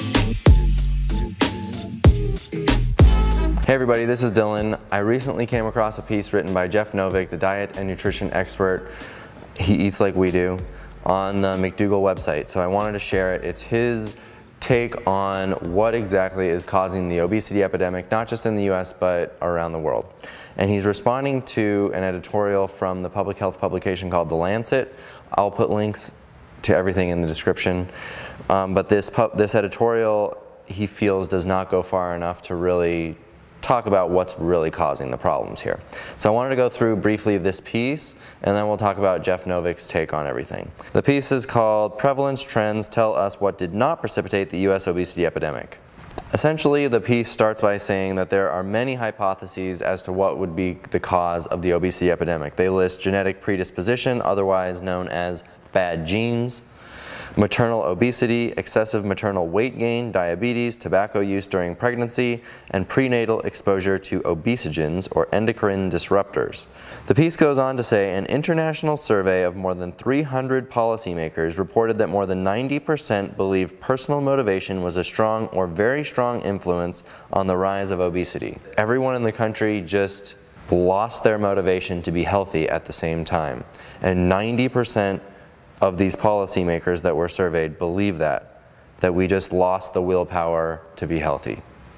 Hey everybody, this is Dylan. I recently came across a piece written by Jeff Novick, the diet and nutrition expert. He eats like we do, on the McDougall website. So I wanted to share it. It's his take on what exactly is causing the obesity epidemic, not just in the US, but around the world. And he's responding to an editorial from the public health publication called The Lancet. I'll put links to everything in the description. But this editorial, he feels, does not go far enough to really talk about what's really causing the problems here. So I wanted to go through briefly this piece, and then we'll talk about Jeff Novick's take on everything. The piece is called "Prevalence Trends Tell Us What Did Not Precipitate the US Obesity Epidemic." Essentially, the piece starts by saying that there are many hypotheses as to what would be the cause of the obesity epidemic. They list genetic predisposition, otherwise known as bad genes, maternal obesity, excessive maternal weight gain, diabetes, tobacco use during pregnancy, and prenatal exposure to obesogens or endocrine disruptors. The piece goes on to say an international survey of more than 300 policymakers reported that more than 90% believed personal motivation was a strong or very strong influence on the rise of obesity. Everyone in the country just lost their motivation to be healthy at the same time, and 90% of these policymakers that were surveyed believe that we just lost the willpower to be healthy.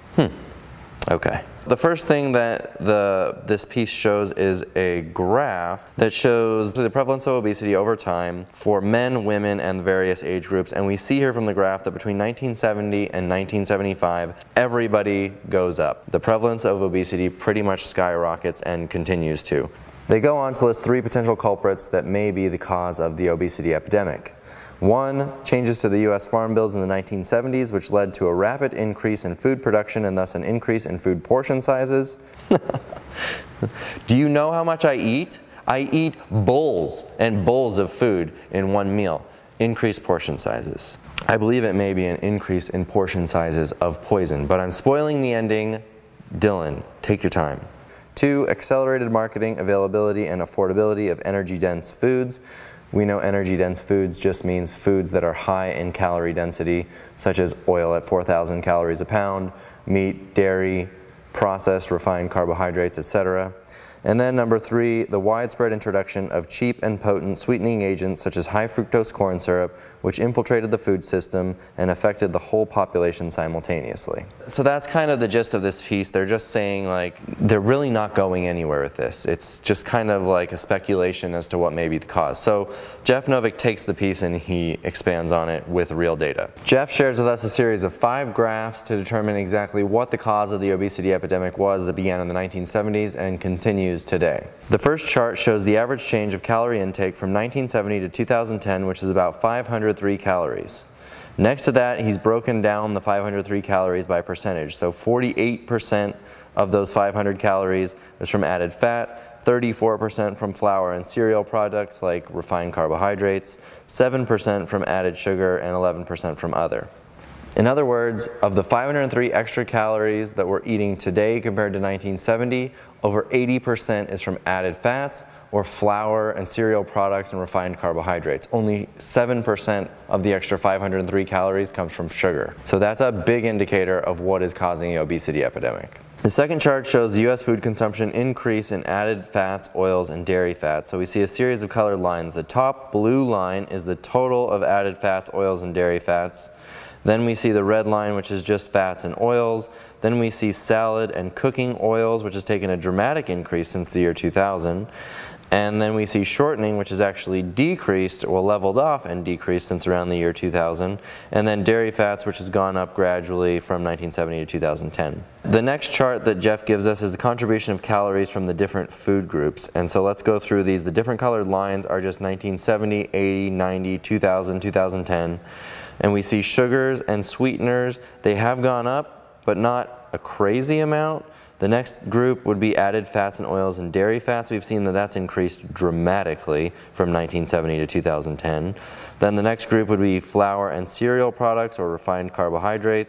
Okay. The first thing that this piece shows is a graph that shows the prevalence of obesity over time for men, women, and various age groups. And we see here from the graph that between 1970 and 1975, everybody goes up. The prevalence of obesity pretty much skyrockets and continues to. They go on to list 3 potential culprits that may be the cause of the obesity epidemic. 1, changes to the US farm bills in the 1970s, which led to a rapid increase in food production and thus an increase in food portion sizes. Do you know how much I eat? I eat bowls and bowls of food in one meal. Increased portion sizes. I believe it may be an increase in portion sizes of poison, but I'm spoiling the ending. Dylan, take your time. 2, accelerated marketing, availability, and affordability of energy-dense foods. We know energy-dense foods just means foods that are high in calorie density, such as oil at 4,000 calories a pound, meat, dairy, processed refined carbohydrates, etc. And then number 3, the widespread introduction of cheap and potent sweetening agents such as high fructose corn syrup, which infiltrated the food system and affected the whole population simultaneously. So that's kind of the gist of this piece. They're just saying, like, they're really not going anywhere with this. It's just kind of like a speculation as to what may be the cause. So Jeff Novick takes the piece and he expands on it with real data. Jeff shares with us a series of 5 graphs to determine exactly what the cause of the obesity epidemic was that began in the 1970s and continues today. The first chart shows the average change of calorie intake from 1970 to 2010, which is about 503 calories. Next to that, he's broken down the 503 calories by percentage. So 48% of those 500 calories is from added fat, 34% from flour and cereal products like refined carbohydrates, 7% from added sugar, and 11% from other. In other words, of the 503 extra calories that we're eating today compared to 1970, over 80% is from added fats or flour and cereal products and refined carbohydrates. Only 7% of the extra 503 calories comes from sugar. So that's a big indicator of what is causing the obesity epidemic. The second chart shows the US food consumption increase in added fats, oils, and dairy fats. So we see a series of colored lines. The top blue line is the total of added fats, oils, and dairy fats. Then we see the red line, which is just fats and oils. Then we see salad and cooking oils, which has taken a dramatic increase since the year 2000. And then we see shortening, which has actually decreased or leveled off and decreased since around the year 2000. And then dairy fats, which has gone up gradually from 1970 to 2010. The next chart that Jeff gives us is the contribution of calories from the different food groups. And so let's go through these. The different colored lines are just 1970, 80, 90, 2000, 2010. And we see sugars and sweeteners. They have gone up, but not a crazy amount. The next group would be added fats and oils and dairy fats. We've seen that that's increased dramatically from 1970 to 2010. Then the next group would be flour and cereal products or refined carbohydrates.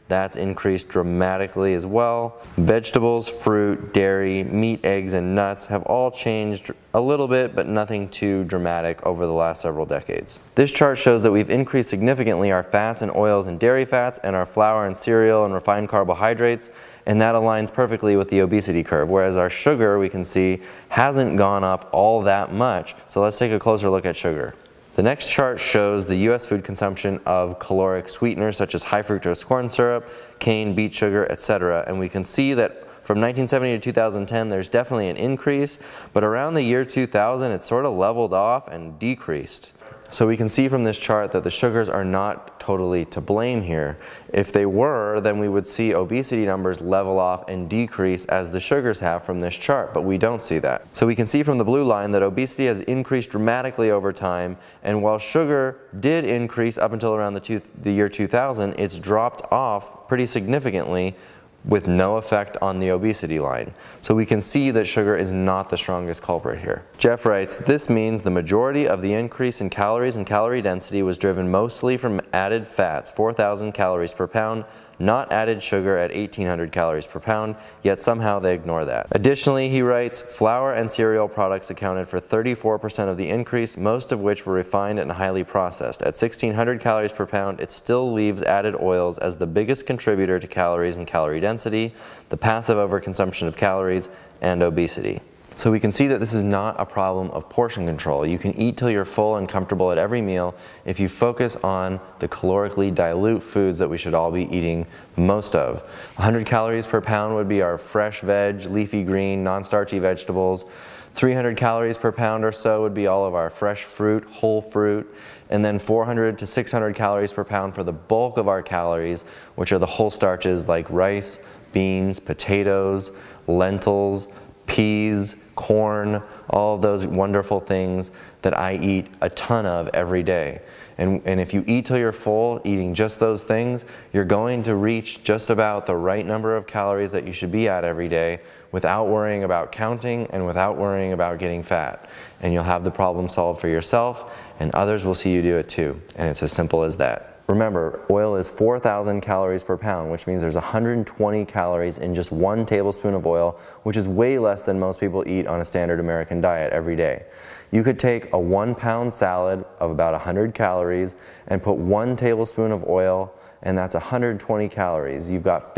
that's increased dramatically as well. Vegetables, fruit, dairy, meat, eggs, and nuts have all changed a little bit, but nothing too dramatic over the last several decades. This chart shows that we've increased significantly our fats and oils and dairy fats and our flour and cereal and refined carbohydrates, and that aligns perfectly with the obesity curve, whereas our sugar, we can see, hasn't gone up all that much. So let's take a closer look at sugar. The next chart shows the U.S. food consumption of caloric sweeteners such as high fructose corn syrup, cane, beet sugar, etc. And we can see that from 1970 to 2010, there's definitely an increase, but around the year 2000, it sort of leveled off and decreased. So we can see from this chart that the sugars are not totally to blame here. If they were, then we would see obesity numbers level off and decrease as the sugars have from this chart, but we don't see that. So we can see from the blue line that obesity has increased dramatically over time, and while sugar did increase up until around the year 2000, it's dropped off pretty significantly with no effect on the obesity line. So we can see that sugar is not the strongest culprit here. Jeff writes, this means the majority of the increase in calories and calorie density was driven mostly from added fats, 4,000 calories per pound, not added sugar at 1,800 calories per pound, yet somehow they ignore that. Additionally, he writes, flour and cereal products accounted for 34% of the increase, most of which were refined and highly processed. At 1,600 calories per pound, it still leaves added oils as the biggest contributor to calories and calorie density, the passive overconsumption of calories, and obesity. So we can see that this is not a problem of portion control. You can eat till you're full and comfortable at every meal if you focus on the calorically dilute foods that we should all be eating most of. 100 calories per pound would be our fresh veg, leafy green, non-starchy vegetables. 300 calories per pound or so would be all of our fresh fruit, whole fruit, and then 400 to 600 calories per pound for the bulk of our calories, which are the whole starches like rice, beans, potatoes, lentils, peas, corn, all of those wonderful things that I eat a ton of every day. And if you eat till you're full, eating just those things, you're going to reach just about the right number of calories that you should be at every day without worrying about counting and without worrying about getting fat. And you'll have the problem solved for yourself, and others will see you do it too. And it's as simple as that. Remember, oil is 4,000 calories per pound, which means there's 120 calories in just 1 tablespoon of oil, which is way less than most people eat on a standard American diet every day. You could take a 1-pound salad of about 100 calories and put 1 tablespoon of oil, and that's 120 calories. You've got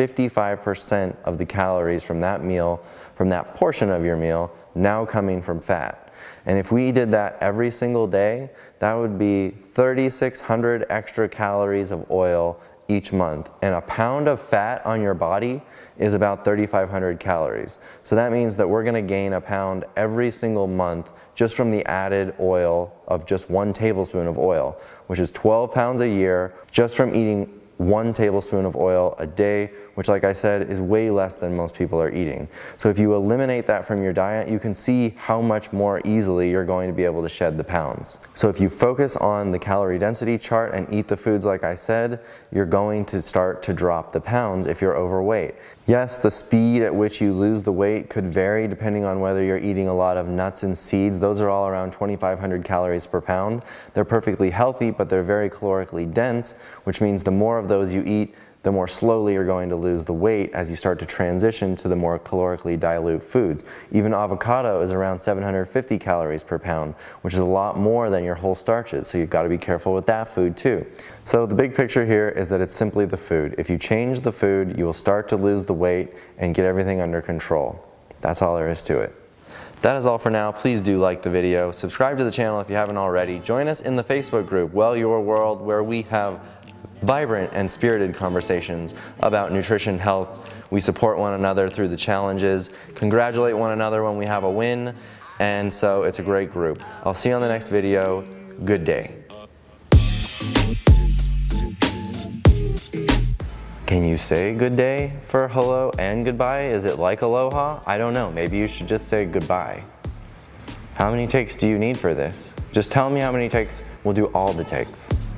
55% of the calories from that meal, from that portion of your meal, now coming from fat. And if we did that every single day, that would be 3,600 extra calories of oil each month. And a pound of fat on your body is about 3,500 calories. So that means that we're gonna gain a pound every single month just from the added oil of just 1 tablespoon of oil, which is 12 pounds a year just from eating 1 tablespoon of oil a day, which, like I said, is way less than most people are eating. So if you eliminate that from your diet, you can see how much more easily you're going to be able to shed the pounds. So if you focus on the calorie density chart and eat the foods like I said, you're going to start to drop the pounds if you're overweight. Yes, the speed at which you lose the weight could vary depending on whether you're eating a lot of nuts and seeds. Those are all around 2,500 calories per pound. They're perfectly healthy, but they're very calorically dense, which means the more of those you eat, the more slowly you're going to lose the weight as you start to transition to the more calorically dilute foods. Even avocado is around 750 calories per pound, which is a lot more than your whole starches, so you've got to be careful with that food too. So the big picture here is that it's simply the food. If you change the food, you will start to lose the weight and get everything under control. That's all there is to it. That is all for now. Please do like the video. Subscribe to the channel if you haven't already. Join us in the Facebook group, Well Your World, where we have vibrant and spirited conversations about nutrition, health. We support one another through the challenges, congratulate one another when we have a win, and so it's a great group. I'll see you on the next video. Good day. Can you say good day for hello and goodbye? Is it like aloha? I don't know. Maybe you should just say goodbye. How many takes do you need for this? Just tell me how many takes. We'll do all the takes.